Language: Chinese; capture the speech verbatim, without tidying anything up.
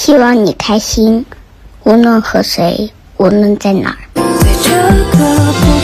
希望你开心，无论和谁，无论在哪儿。